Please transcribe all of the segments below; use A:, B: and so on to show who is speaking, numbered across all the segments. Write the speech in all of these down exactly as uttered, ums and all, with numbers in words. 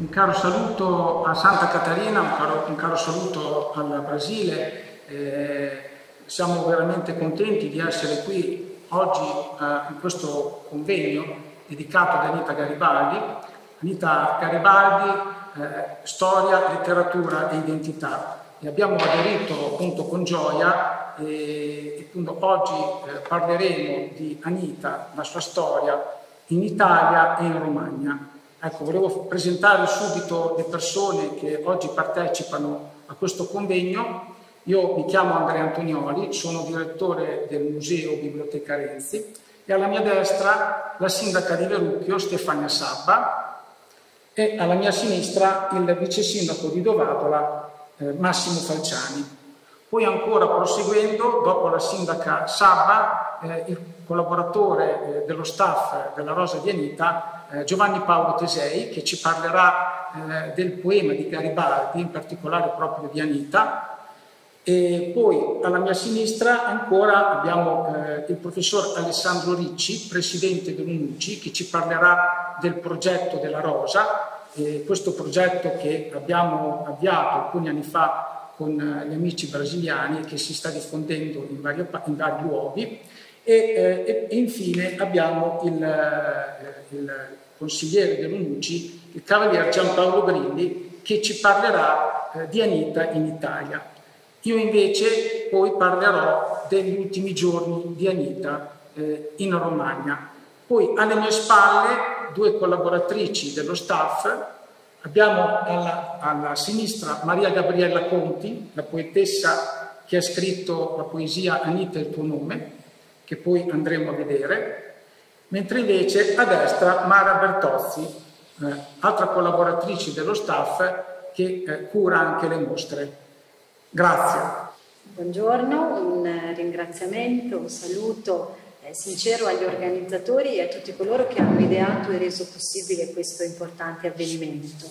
A: un caro saluto a Santa Catarina, un caro, un caro saluto al Brasile. Eh, siamo veramente contenti di essere qui oggi eh, in questo convegno dedicato ad Anita Garibaldi. Anita Garibaldi, eh, storia, letteratura e identità. E abbiamo aderito appunto con gioia e, e appunto oggi eh, parleremo di Anita, la sua storia in Italia e in Romagna. Ecco, volevo presentare subito le persone che oggi partecipano a questo convegno. Io mi chiamo Andrea Antonioli, sono direttore del Museo Biblioteca Renzi e alla mia destra la sindaca di Verrucchio Stefania Sabba e alla mia sinistra il vice sindaco di Dovatola eh, Massimo Falciani. Poi ancora proseguendo, dopo la sindaca Sabba, eh, il collaboratore eh, dello staff della Rosa di Anita, eh, Giovanni Paolo Tesei, che ci parlerà eh, del poema di Garibaldi, in particolare proprio di Anita. E poi alla mia sinistra ancora abbiamo eh, il professor Alessandro Ricci, presidente dell'U N C I, che ci parlerà del progetto della Rosa, eh, questo progetto che abbiamo avviato alcuni anni fa con gli amici brasiliani e che si sta diffondendo in vari, in vari luoghi. E, eh, e infine abbiamo il, eh, il consigliere dell'U N C I, il cavalier Giampaolo Grilli, che ci parlerà eh, di Anita in Italia. Io invece poi parlerò degli ultimi giorni di Anita eh, in Romagna. Poi alle mie spalle due collaboratrici dello staff. Abbiamo alla, alla sinistra Maria Gabriella Conti, la poetessa che ha scritto la poesia Anita il tuo nome, che poi andremo a vedere, mentre invece a destra Mara Bertozzi, eh, altra collaboratrice dello staff che eh, cura anche le mostre. Grazie.
B: Buongiorno, un ringraziamento, un saluto eh, sincero agli organizzatori e a tutti coloro che hanno ideato e reso possibile questo importante avvenimento.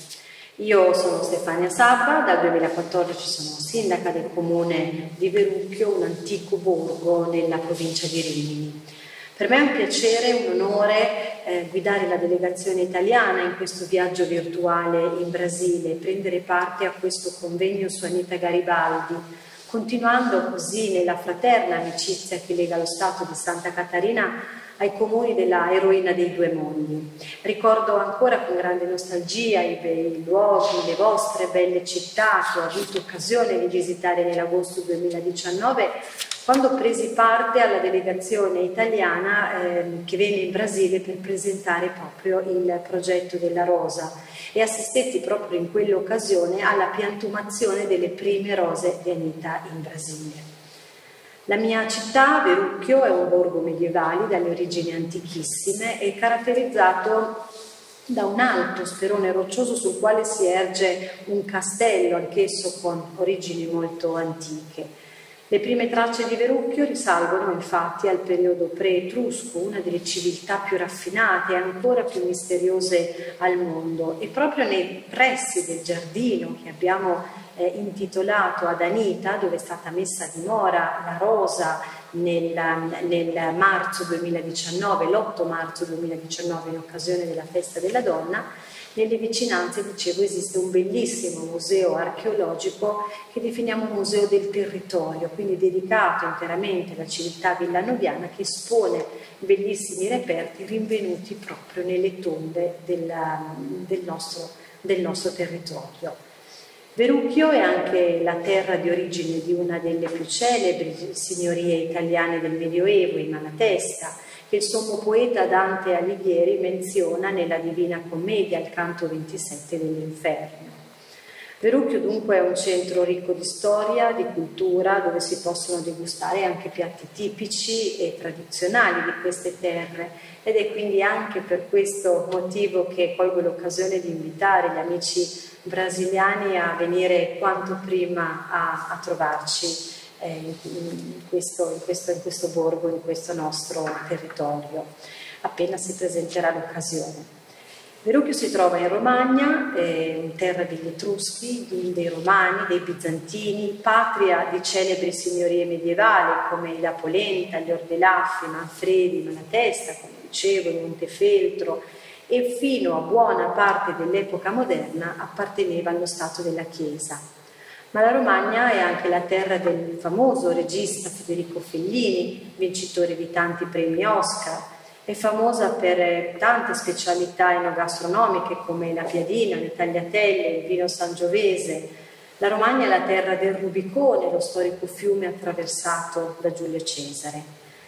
B: Io sono Stefania Sabba, dal duemilaquattordici sono sindaca del comune di Verrucchio, un antico borgo nella provincia di Rimini. Per me è un piacere, un onore eh, guidare la delegazione italiana in questo viaggio virtuale in Brasile, prendere parte a questo convegno su Anita Garibaldi, continuando così nella fraterna amicizia che lega lo Stato di Santa Catarina ai comuni della eroina dei due mondi. Ricordo ancora con grande nostalgia i bei luoghi, le vostre belle città che ho avuto occasione di visitare nell'agosto duemiladiciannove, quando presi parte alla delegazione italiana eh, che venne in Brasile per presentare proprio il progetto della Rosa e assistetti proprio in quell'occasione alla piantumazione delle prime rose di Anita in Brasile. La mia città, Verrucchio, è un borgo medievale dalle origini antichissime e caratterizzato da un alto sperone roccioso sul quale si erge un castello, anch'esso con origini molto antiche. Le prime tracce di Verrucchio risalgono infatti al periodo pre-etrusco, una delle civiltà più raffinate e ancora più misteriose al mondo, e proprio nei pressi del giardino che abbiamo eh, intitolato ad Anita, dove è stata messa a dimora la Rosa nel, nel marzo duemiladiciannove, l'otto marzo duemiladiciannove, in occasione della festa della donna. Nelle vicinanze, dicevo, esiste un bellissimo museo archeologico che definiamo museo del territorio, quindi dedicato interamente alla civiltà villanoviana, che espone bellissimi reperti rinvenuti proprio nelle tombe del, del, nostro, del nostro territorio. Verrucchio è anche la terra di origine di una delle più celebri signorie italiane del Medioevo, i Malatesta, che il sommo poeta Dante Alighieri menziona nella Divina Commedia, al canto ventisette dell'Inferno. Verrucchio dunque è un centro ricco di storia, di cultura, dove si possono degustare anche piatti tipici e tradizionali di queste terre, ed è quindi anche per questo motivo che colgo l'occasione di invitare gli amici brasiliani a venire quanto prima a, a trovarci In questo, in, questo, in questo borgo, in questo nostro territorio, appena si presenterà l'occasione. Verrucchio si trova in Romagna, eh, in terra degli Etruschi, dei Romani, dei Bizantini, patria di celebri signorie medievali come la Polenta, gli Ordelaffi, Manfredi, Malatesta, come dicevo, Montefeltro, e fino a buona parte dell'epoca moderna apparteneva allo Stato della Chiesa. Ma la Romagna è anche la terra del famoso regista Federico Fellini, vincitore di tanti premi Oscar. È famosa per tante specialità enogastronomiche come la piadina, le tagliatelle, il vino sangiovese. La Romagna è la terra del Rubicone, lo storico fiume attraversato da Giulio Cesare.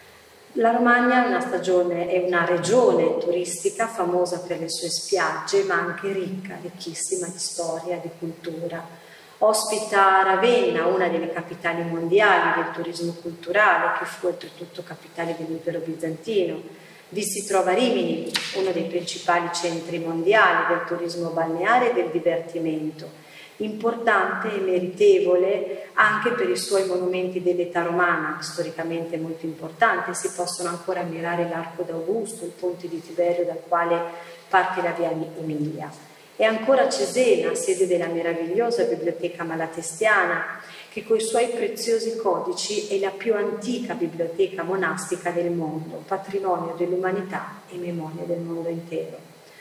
B: La Romagna è una stagione, è una regione turistica famosa per le sue spiagge, ma anche ricca, ricchissima di storia, di cultura. Ospita Ravenna, una delle capitali mondiali del turismo culturale, che fu oltretutto capitale dell'impero bizantino. Vi si trova Rimini, uno dei principali centri mondiali del turismo balneare e del divertimento, importante e meritevole anche per i suoi monumenti dell'età romana, storicamente molto importante. Si possono ancora ammirare l'Arco d'Augusto, il ponte di Tiberio dal quale parte la via Emilia. E ancora Cesena, sede della meravigliosa biblioteca malatestiana, che coi suoi preziosi codici è la più antica biblioteca monastica del mondo, patrimonio dell'umanità e memoria del mondo intero.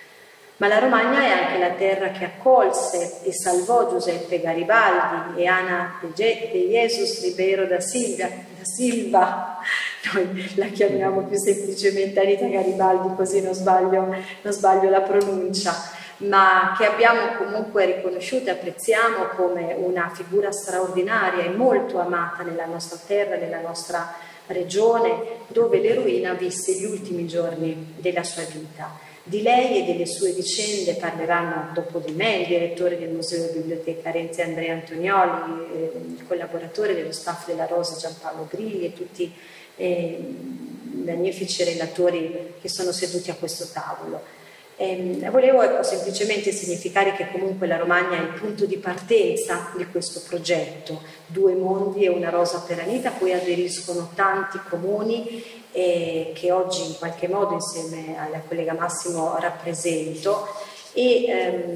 B: Ma la Romagna è anche la terra che accolse e salvò Giuseppe Garibaldi e Ana de Jesus Ribeiro da Silva, da Silva. Noi la chiamiamo più semplicemente Anita Garibaldi, così non sbaglio, non sbaglio la pronuncia, ma che abbiamo comunque riconosciuto e apprezziamo come una figura straordinaria e molto amata nella nostra terra, nella nostra regione, dove l'eroina visse gli ultimi giorni della sua vita. Di lei e delle sue vicende parleranno dopo di me il direttore del Museo e Biblioteca Renzi Andrea Antonioli, eh, il collaboratore dello staff della Rosa Giampaolo Grilli e tutti eh, i magnifici relatori che sono seduti a questo tavolo. Eh, volevo ecco, semplicemente significare che comunque la Romagna è il punto di partenza di questo progetto, due mondi e una rosa per Anita, a cui aderiscono tanti comuni eh, che oggi in qualche modo insieme alla collega Massimo rappresento e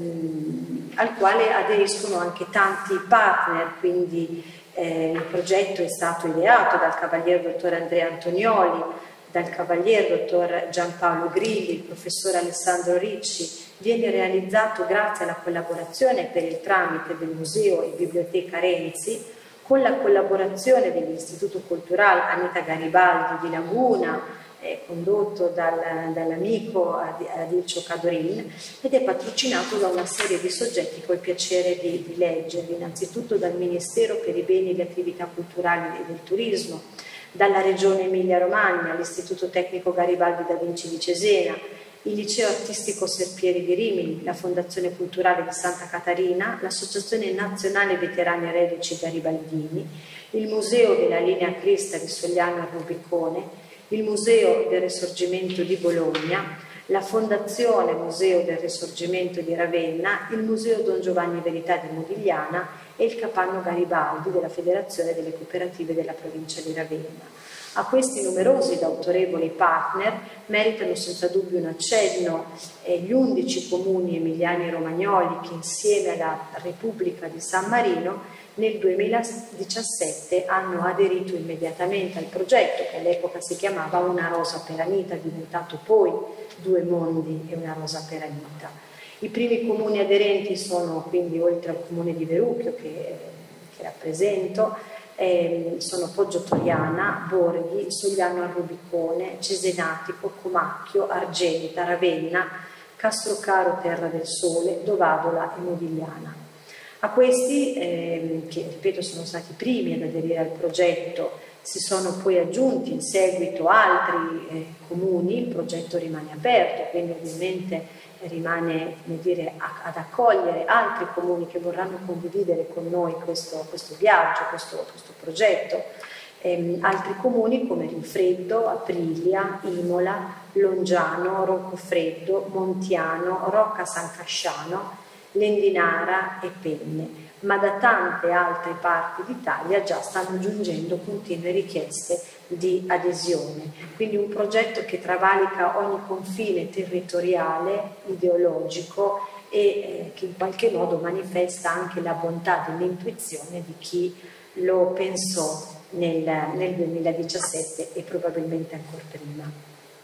B: ehm, al quale aderiscono anche tanti partner, quindi eh, il progetto è stato ideato dal Cavaliere Dottor Andrea Antonioli, dal Cavaliere Dottor Giampaolo Grilli, il Professor Alessandro Ricci, viene realizzato grazie alla collaborazione per il tramite del Museo e Biblioteca Renzi, con la collaborazione dell'Istituto Culturale Anita Garibaldi di Laguna, eh, condotto dal, dall'amico Adilcio Cadorin, ed è patrocinato da una serie di soggetti che ho il piacere di, di leggervi, innanzitutto dal Ministero per i beni e le attività culturali e del turismo, dalla Regione Emilia-Romagna, l'Istituto Tecnico Garibaldi da Vinci di Cesena, il Liceo Artistico Serpieri di Rimini, la Fondazione Culturale di Santa Catarina, l'Associazione Nazionale Veterani Reduci Garibaldini, il Museo della Linea Crista di Sogliano al Rubicone, il Museo del Risorgimento di Bologna, la Fondazione Museo del Risorgimento di Ravenna, il Museo Don Giovanni Verità di Modigliana e il Capanno Garibaldi della Federazione delle Cooperative della provincia di Ravenna. A questi numerosi ed autorevoli partner meritano senza dubbio un accenno eh, gli undici comuni emiliani e romagnoli che insieme alla Repubblica di San Marino nel duemiladiciassette hanno aderito immediatamente al progetto che all'epoca si chiamava Una Rosa per Anita, diventato poi Due Mondi e Una Rosa per Anita. I primi comuni aderenti sono quindi, oltre al comune di Verrucchio che, che rappresento, eh, sono Poggio Toriana, Borghi, Sogliano al Rubicone, Cesenatico, Comacchio, Argenta, Ravenna, Castrocaro Terra del Sole, Dovadola e Modigliana. A questi, eh, che ripeto sono stati i primi ad aderire al progetto, si sono poi aggiunti in seguito altri eh, comuni. Il progetto rimane aperto, quindi ovviamente rimane, come dire, a, ad accogliere altri comuni che vorranno condividere con noi questo, questo viaggio, questo, questo progetto. Ehm, altri comuni come Rinfreddo, Aprilia, Imola, Longiano, Roccofreddo, Montiano, Rocca San Casciano, Lendinara e Penne. ma da tante altre parti d'Italia già stanno giungendo continue richieste di adesione. Quindi un progetto che travalica ogni confine territoriale, ideologico e eh, che in qualche modo manifesta anche la bontà dell'intuizione di chi lo pensò nel, nel duemiladiciassette e probabilmente ancora prima.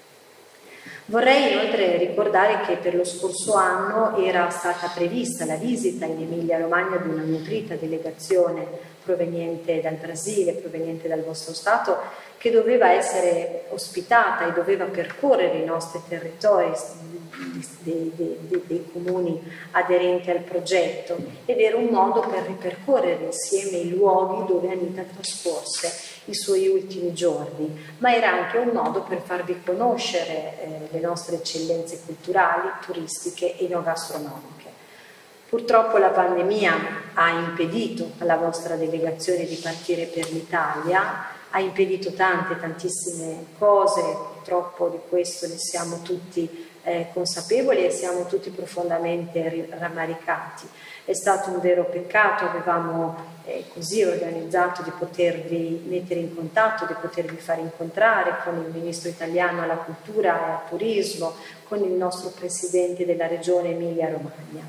B: Vorrei inoltre ricordare che per lo scorso anno era stata prevista la visita in Emilia-Romagna di una nutrita delegazione proveniente dal Brasile, proveniente dal vostro Stato, che doveva essere ospitata e doveva percorrere i nostri territori dei, dei, dei, dei comuni aderenti al progetto, ed era un modo per ripercorrere insieme i luoghi dove Anita trascorse i suoi ultimi giorni, ma era anche un modo per farvi conoscere eh, le nostre eccellenze culturali, turistiche e enogastronomiche. Purtroppo la pandemia ha impedito alla vostra delegazione di partire per l'Italia, ha impedito tante, tantissime cose, purtroppo di questo ne siamo tutti eh, consapevoli e siamo tutti profondamente rammaricati. È stato un vero peccato, avevamo eh, così organizzato di potervi mettere in contatto, di potervi far incontrare con il Ministro italiano alla cultura e al turismo, con il nostro Presidente della Regione Emilia-Romagna.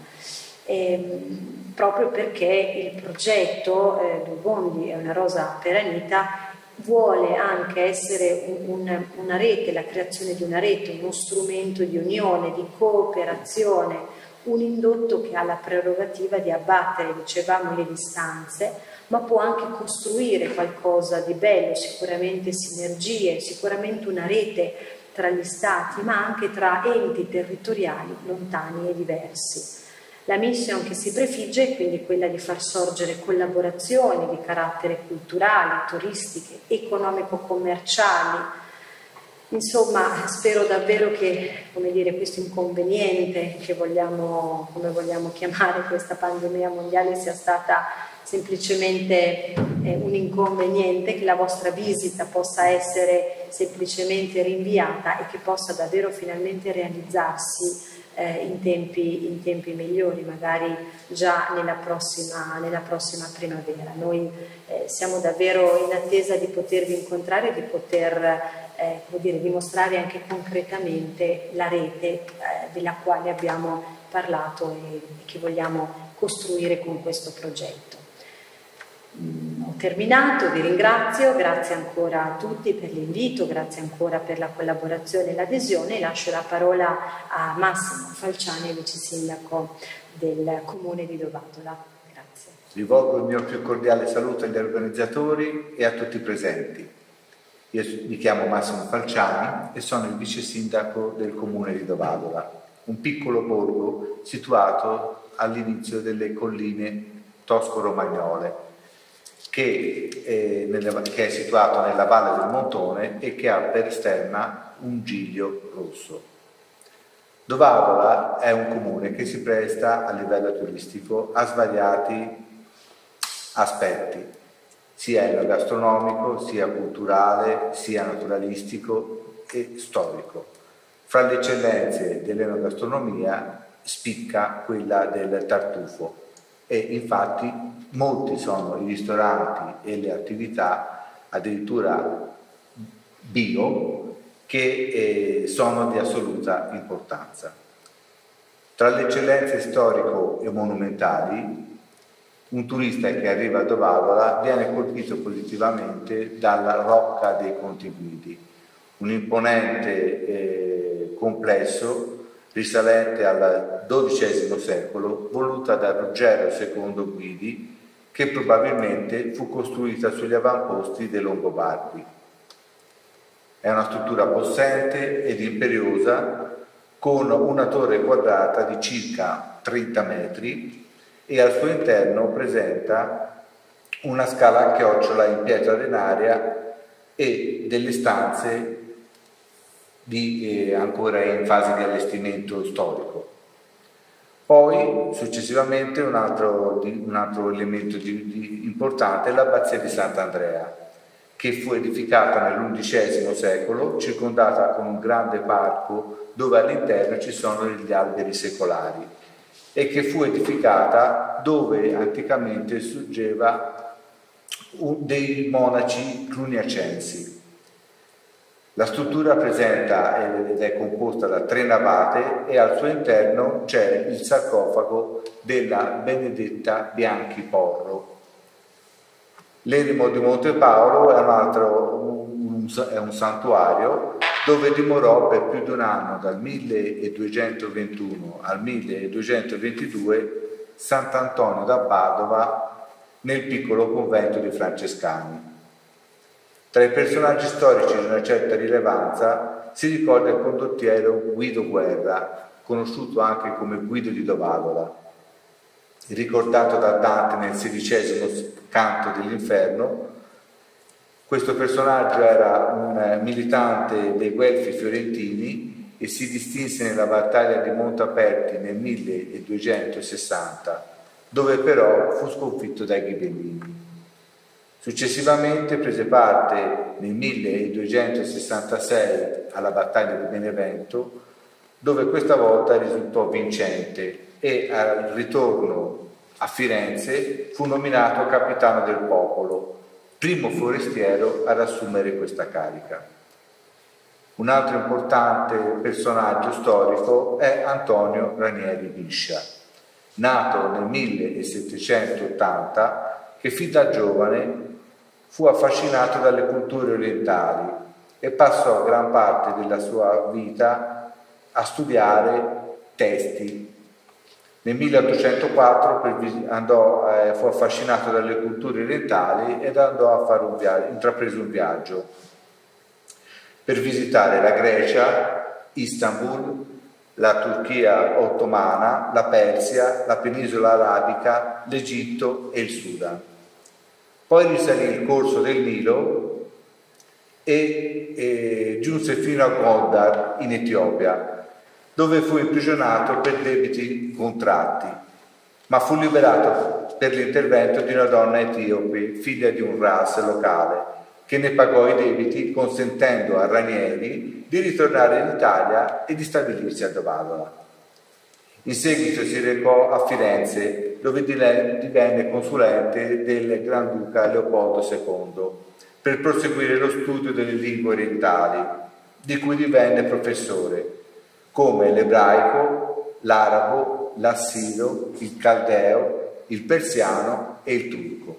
B: Ehm, proprio perché il progetto eh, Due Bondi e una rosa per Anita vuole anche essere un, un, una rete, la creazione di una rete, uno strumento di unione, di cooperazione, un indotto che ha la prerogativa di abbattere, dicevamo, le distanze, ma può anche costruire qualcosa di bello, sicuramente sinergie, sicuramente una rete tra gli stati, ma anche tra enti territoriali lontani e diversi. La mission che si prefigge è quindi quella di far sorgere collaborazioni di carattere culturale, turistiche, economico-commerciali. Insomma, spero davvero che, come dire, questo inconveniente, che vogliamo, come vogliamo chiamare questa pandemia mondiale, sia stata semplicemente eh, un inconveniente, che la vostra visita possa essere semplicemente rinviata e che possa davvero finalmente realizzarsi Eh, in, tempi, in tempi migliori, magari già nella prossima, nella prossima primavera. Noi eh, siamo davvero in attesa di potervi incontrare e di poter eh, come dire, dimostrare anche concretamente la rete eh, della quale abbiamo parlato e, e che vogliamo costruire con questo progetto. Mm, ho terminato, vi ringrazio, grazie ancora a tutti per l'invito, grazie ancora per la collaborazione e l'adesione. Lascio la parola a Massimo Falciani, vice sindaco del comune di Dovatola. Grazie.
C: Rivolgo il mio più cordiale saluto agli organizzatori e a tutti i presenti. Io mi chiamo Massimo Falciani e sono il vice sindaco del comune di Dovatola, un piccolo borgo situato all'inizio delle colline tosco-romagnole, Che, eh, nelle, che è situato nella valle del Montone e che ha per stemma un giglio rosso. Dovatola è un comune che si presta a livello turistico a svariati aspetti, sia enogastronomico, sia culturale, sia naturalistico e storico. Fra le eccellenze dell'enogastronomia spicca quella del tartufo e infatti molti sono i ristoranti e le attività, addirittura bio, che eh, sono di assoluta importanza. Tra le eccellenze storico e monumentali, un turista che arriva a Dovatola viene colpito positivamente dalla Rocca dei Conti Guidi, un imponente eh, complesso risalente al dodicesimo secolo, voluta da Ruggero secondo Guidi, che probabilmente fu costruita sugli avamposti dei Longobardi. È una struttura possente ed imperiosa, con una torre quadrata di circa trenta metri e al suo interno presenta una scala a chiocciola in pietra arenaria e delle stanze di, eh, ancora in fase di allestimento storico. Poi, successivamente, un altro, un altro elemento di, di importante è l'abbazia di Sant'Andrea, che fu edificata nell'undicesimo secolo, circondata con un grande parco dove all'interno ci sono gli alberi secolari e che fu edificata dove anticamente sorgeva dei monaci cluniacensi. La struttura presenta ed è composta da tre navate e al suo interno c'è il sarcofago della Benedetta Bianchi Porro. L'eremo di Monte Paolo è un altro un, è un santuario dove dimorò per più di un anno, dal milleduecentoventuno al milleduecentoventidue, Sant'Antonio da Padova nel piccolo convento di Francescani. Tra i personaggi storici di una certa rilevanza si ricorda il condottiero Guido Guerra, conosciuto anche come Guido di Dovadola, ricordato da Dante nel sedicesimo canto dell'Inferno. Questo personaggio era un militante dei Guelfi fiorentini e si distinse nella battaglia di Montaperti nel milleduecentosessanta, dove però fu sconfitto dai Ghibellini. Successivamente prese parte nel milleduecentosessantasei alla battaglia di Benevento, dove questa volta risultò vincente e al ritorno a Firenze fu nominato capitano del popolo, primo forestiero ad assumere questa carica. Un altro importante personaggio storico è Antonio Ranieri Biscia, nato nel millesettecentottanta, che fin da giovane fu affascinato dalle culture orientali e passò gran parte della sua vita a studiare testi. Nel milleottocentoquattro andò, eh, fu affascinato dalle culture orientali ed andò a fare un viaggio, intraprese un viaggio per visitare la Grecia, Istanbul, la Turchia ottomana, la Persia, la penisola arabica, l'Egitto e il Sudan. Poi risalì il corso del Nilo e, e giunse fino a Gondar in Etiopia, dove fu imprigionato per debiti contratti, ma fu liberato per l'intervento di una donna etiope, figlia di un ras locale, che ne pagò i debiti consentendo a Ranieri di ritornare in Italia e di stabilirsi a Dovadola. In seguito si recò a Firenze, dove divenne consulente del Granduca Leopoldo secondo, per proseguire lo studio delle lingue orientali, di cui divenne professore, come l'ebraico, l'arabo, l'assiro, il caldeo, il persiano e il turco.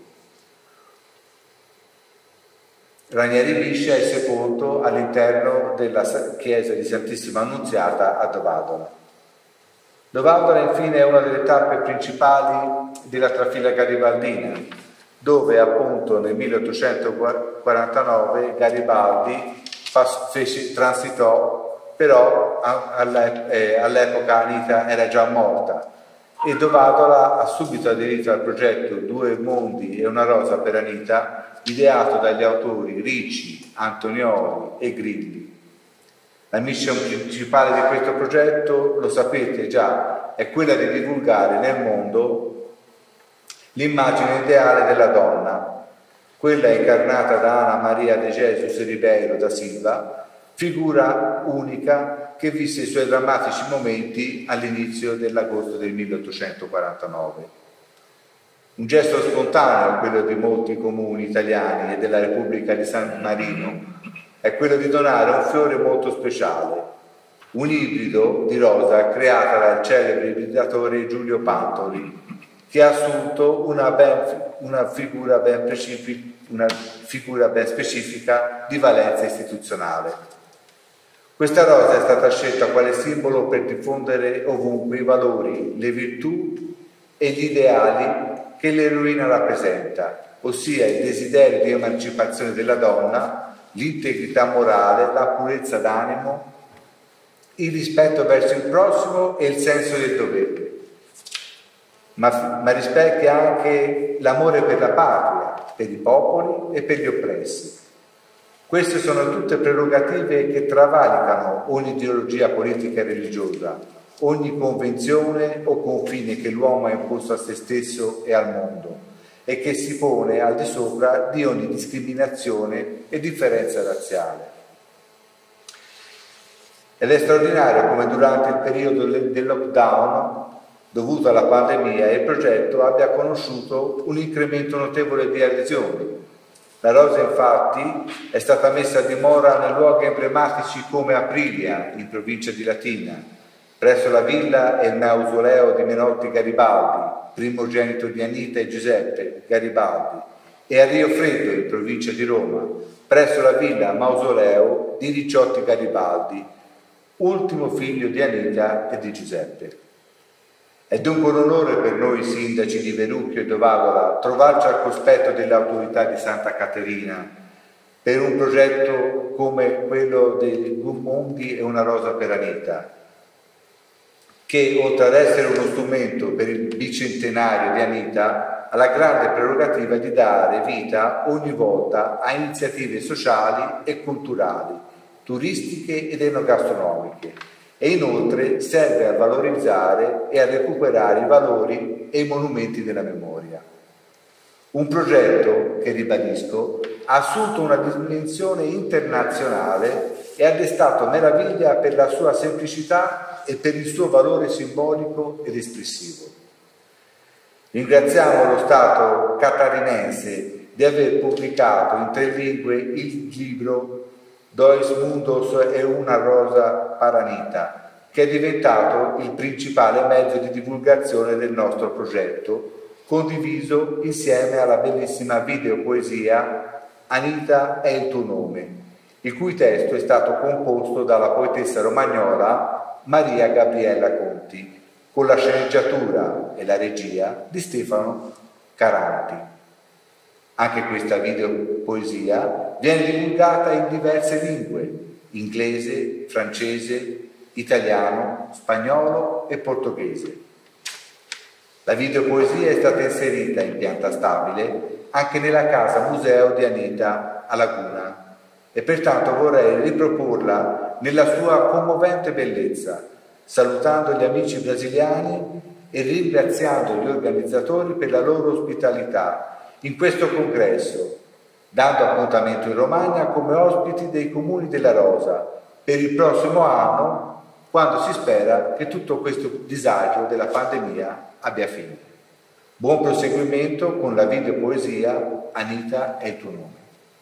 C: Ranieri Biscia è sepolto all'interno della chiesa di Santissima Annunziata a Dovadola. Dovadola infine è una delle tappe principali della trafila garibaldina, dove appunto nel milleottocentoquarantanove Garibaldi fece, transitò, però all'epoca Anita era già morta e Dovadola ha subito aderito al progetto Due mondi e una rosa per Anita, ideato dagli autori Ricci, Antonioli e Grilli. La mission principale di questo progetto, lo sapete già, è quella di divulgare nel mondo l'immagine ideale della donna, quella incarnata da Ana Maria de Jesus Ribeiro da Silva, figura unica che visse i suoi drammatici momenti all'inizio dell'agosto del milleottocentoquarantanove. Un gesto spontaneo, quello di molti comuni italiani e della Repubblica di San Marino, è quello di donare un fiore molto speciale, un ibrido di rosa creata dal celebre ibridatore Giulio Pantoli, che ha assunto una, ben, una, figura ben una figura ben specifica di valenza istituzionale. Questa rosa è stata scelta quale simbolo per diffondere ovunque i valori, le virtù e gli ideali che l'eroina rappresenta, ossia il desiderio di emancipazione della donna, l'integrità morale, la purezza d'animo, il rispetto verso il prossimo e il senso del dovere, ma, ma rispecchia anche l'amore per la patria, per i popoli e per gli oppressi. Queste sono tutte prerogative che travalicano ogni ideologia politica e religiosa, ogni convenzione o confine che l'uomo ha imposto a se stesso e al mondo, e che si pone al di sopra di ogni discriminazione e differenza razziale. Ed è straordinario come durante il periodo del lockdown dovuto alla pandemia, il progetto abbia conosciuto un incremento notevole di adesioni. La rosa infatti è stata messa a dimora nei luoghi emblematici come Aprilia, in provincia di Latina, presso la villa e il mausoleo di Menotti Garibaldi, primogenito di Anita e Giuseppe Garibaldi, e a Rio Freddo, in provincia di Roma, presso la villa mausoleo di Ricciotti Garibaldi, ultimo figlio di Anita e di Giuseppe. È dunque un onore per noi sindaci di Verrucchio e Dovavola trovarci al cospetto delle autorità di Santa Caterina per un progetto come quello dei Mondi e una rosa per Anita, che oltre ad essere uno strumento per il bicentenario di Anita ha la grande prerogativa di dare vita ogni volta a iniziative sociali e culturali, turistiche ed enogastronomiche, e inoltre serve a valorizzare e a recuperare i valori e i monumenti della memoria. Un progetto che, ribadisco, ha assunto una dimensione internazionale e ha destato meraviglia per la sua semplicità e per il suo valore simbolico ed espressivo. Ringraziamo lo Stato catarinense di aver pubblicato in tre lingue il libro Dois Mundos e una rosa per Anita, che è diventato il principale mezzo di divulgazione del nostro progetto, condiviso insieme alla bellissima videopoesia Anita è il tuo nome, il cui testo è stato composto dalla poetessa romagnola Maria Gabriella Conti, con la sceneggiatura e la regia di Stefano Caranti. Anche questa videopoesia viene divulgata in diverse lingue: inglese, francese, italiano, spagnolo e portoghese. La videopoesia è stata inserita in pianta stabile anche nella casa museo di Anita a Laguna e pertanto vorrei riproporla nella sua commovente bellezza, salutando gli amici brasiliani e ringraziando gli organizzatori per la loro ospitalità in questo congresso, dando appuntamento in Romagna come ospiti dei Comuni della Rosa per il prossimo anno, quando si spera che tutto questo disagio della pandemia abbia fine. Buon proseguimento con la videopoesia Anita è il tuo nome.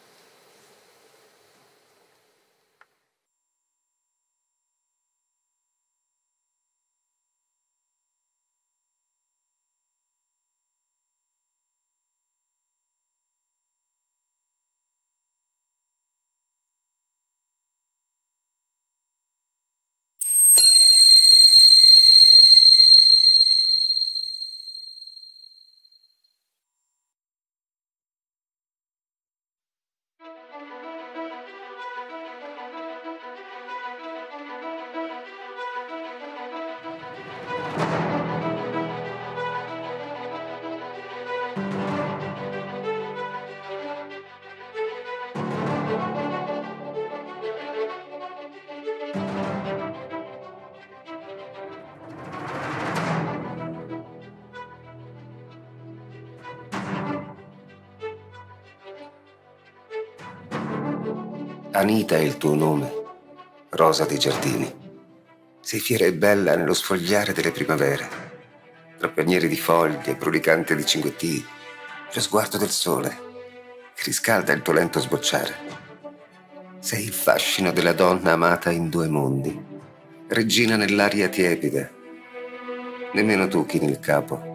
D: Anita è il tuo nome, rosa dei giardini. Sei fiera e bella nello sfogliare delle primavere, tra panieri di foglie, brulicante di cinguettii, lo sguardo del sole che riscalda il tuo lento sbocciare. Sei il fascino della donna amata in due mondi, regina nell'aria tiepida. Nemmeno tu chini il capo.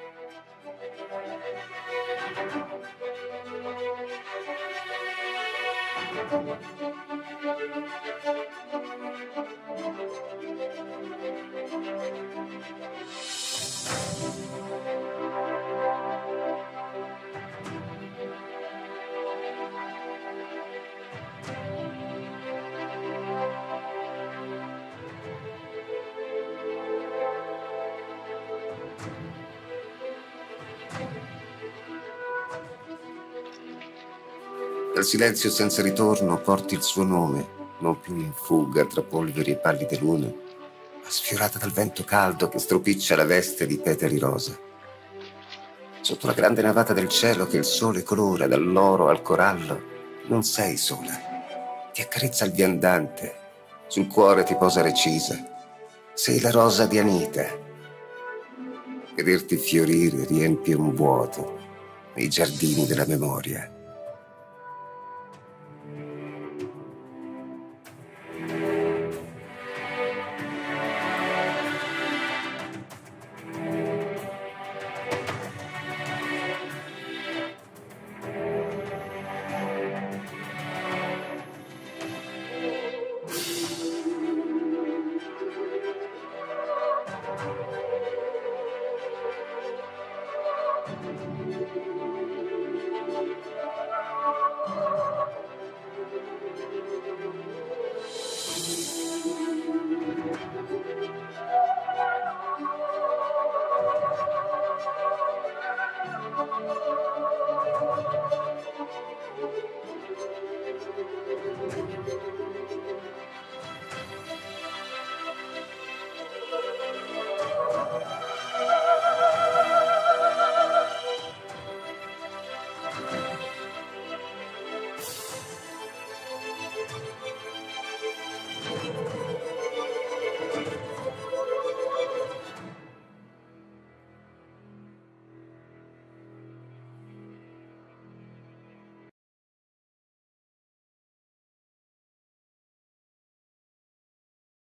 D: Dal silenzio senza ritorno porti il suo nome, non più in fuga tra polveri e pallide lune, ma sfiorata dal vento caldo che stropiccia la veste di petali rosa. Sotto la grande navata del cielo che il sole colora dall'oro al corallo, non sei sola. Ti accarezza il viandante, sul cuore ti posa recisa. Sei la rosa di Anita. Vederti fiorire riempie un vuoto nei giardini della memoria.